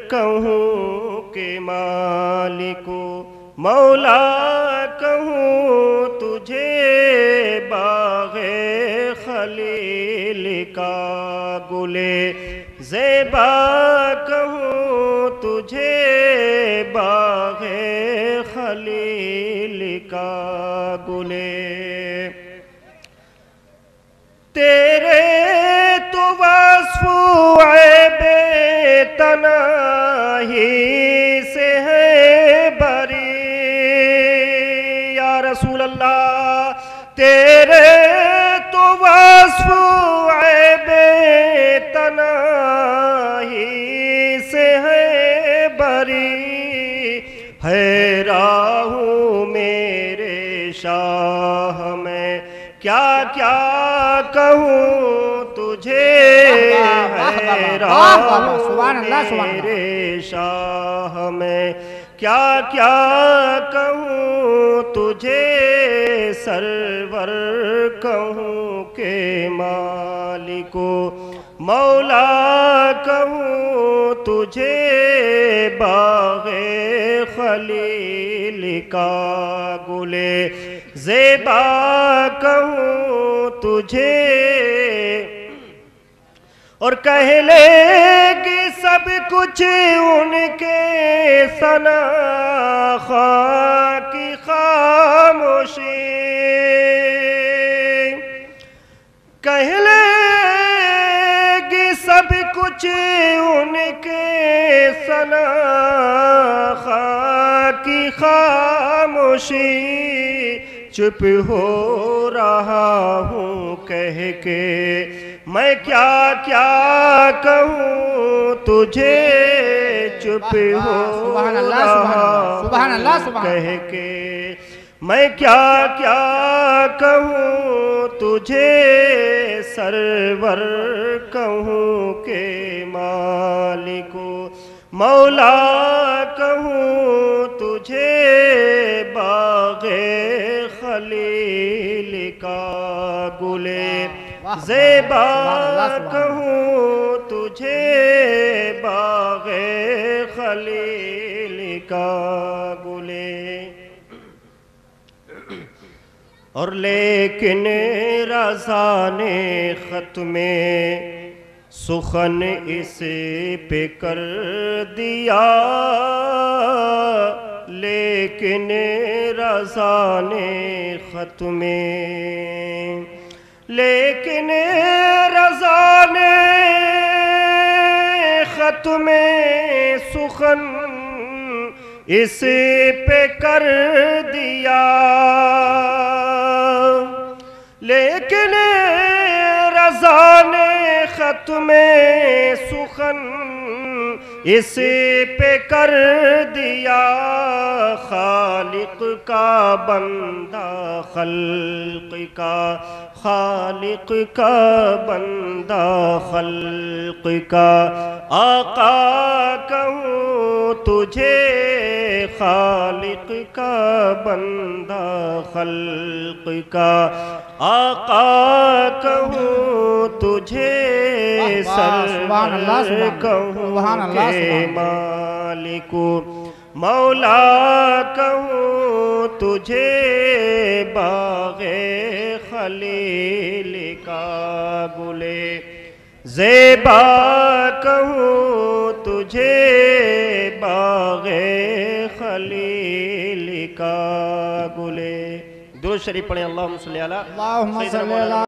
کہوں کہ مالک مولا کہوں تجھے باغ خلیل کا گلے زیبا کہوں تجھے باغ خلیل کا گلے تیرے تو وصف عیب تنہی سے ہے بری یا رسول اللہ تیرے تو وصف عیب تنہی سے ہے بری حیران ہوں میرے شاہ میں کیا کیا کہوں تجھے حیران ہوں میرے شاہ میں کیا کیا کہوں تجھے سرور کہوں کہ مالک مولا کہوں تجھے باغ خلیل کا گلے زیبا کہوں تجھے اور کہہ لے گی سب کچھ ان کے ثنا خواہ کی خاموشی کہہ لے گی سب کچھ ان کے ثنا خواہ کی خاموشی چپ ہو رہا ہوں کہہ کے میں کیا کیا کہوں تجھے چپ ہو رہا ہوں کہہ کے میں کیا کیا کہوں تجھے سرور کہوں کہ مالک مولا کہوں تجھے باغ خلیل کا گلے زیبا کہوں تجھے باغ خلیل کا گلے اور لیکن رضا نے ختم سخن اس پہ کر دیا لیکن رضا نے ختم لیکن رضا نے ختم سخن اس پہ کر دیا لیکن رضا نے ختم سخن اس پہ کر دیا خالق کا بندہ خلق کا خالق کا بندہ خلق کا آقا کہوں تجھے خالق کا بندہ خلق کا آقا کہوں تجھے سرور کہوں کہ مالک مولا کہوں تجھے باغ خلیل کا گلے زیبا کہوں تجھے باغ خلیل کا گلے درود شریف پڑھیں اللہم صلی اللہ